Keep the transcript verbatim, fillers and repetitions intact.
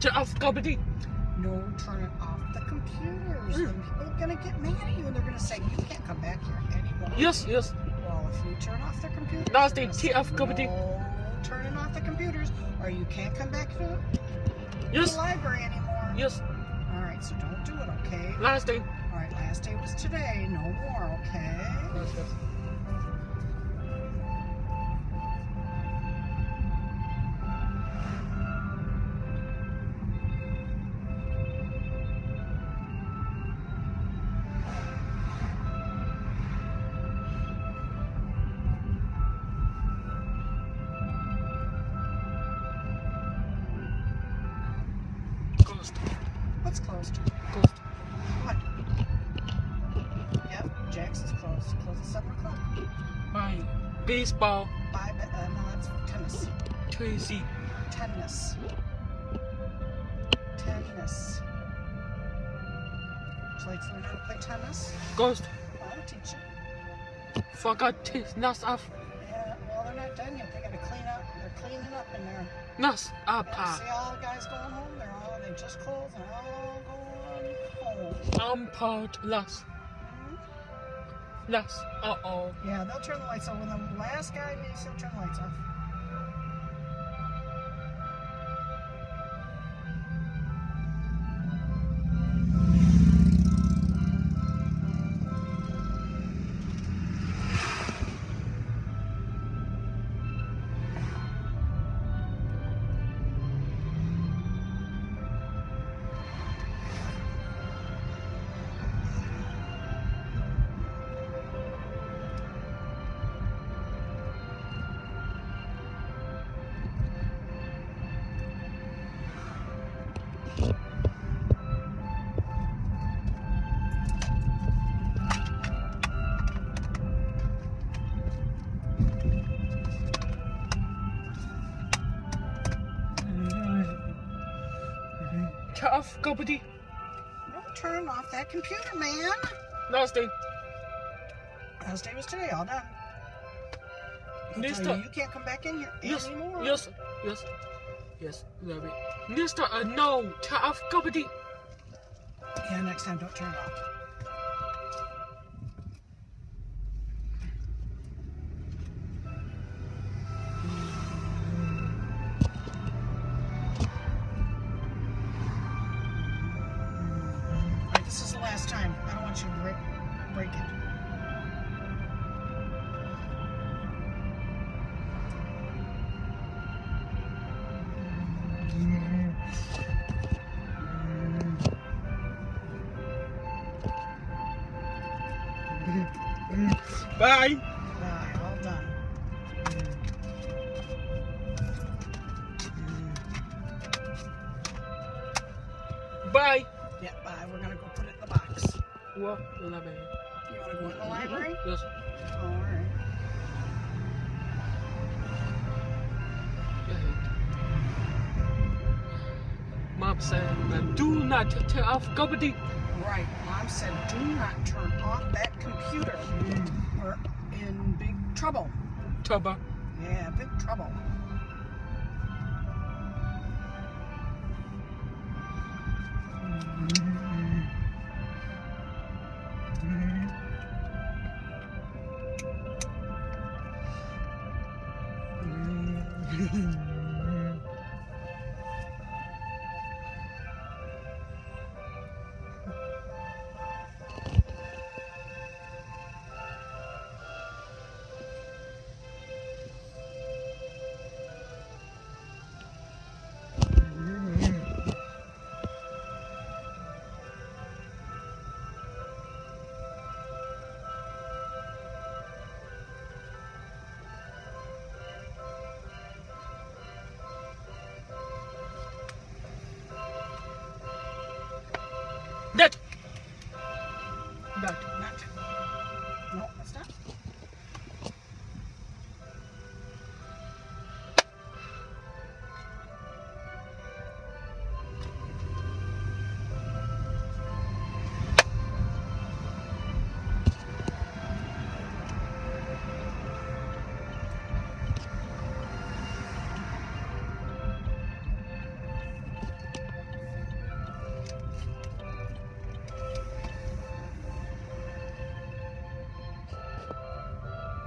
Turn off comedy. No, turn it off the computers. Mm. Then people are gonna get mad at you and they're gonna say you can't come back here anymore. Yes, yes. Well, if you turn off the computers, Now they're stay gonna T say, F comedy. No, turning off the computers, or you can't come back to Yes. the library anymore. Yes. All right, so don't do it, okay? Last day. All right, last day was today. No more, okay? Yes, yes. Closed. What's closed? Closed. What? Yep, Jackson's closed. Closed at seven o'clock. My baseball. Bye, uh, no, that's tennis. Tracy. Tennis. Tennis. Would you like to learn how to play tennis? Ghost. I'll teach you. Forgot to nas off. Yeah, well, they're not done yet. They gotta clean up. They're cleaning up in there. Nas Yeah, apa. see all the guys going home? They're all, they just closed and all going home. I'm part las. Mhm. Las. Uh oh. Yeah, they'll turn the lights off. When the last guy leaves, they'll turn the lights off. Turn off comedy. Don't turn off that computer, man. Last day. Last day was today, all done. I'll Next tell you, time. you can't come back in here Yes. anymore. Yes. Yes. Yes. Love it. Next time. Uh, no. Turn off comedy. Yeah, next time, don't turn it off. All right, this is the last time. I don't want you to break, break it. Bye. Bye, all done. Bye. Yeah, bye. We're gonna go put it in the box. What? Love it. You wanna go in the library? Yes. Oh, all right. Mom said, do not turn off comedy. Right. Mom said, do not turn off that computer. We're in big trouble. Tuba. Yeah, big trouble. Mm-hmm.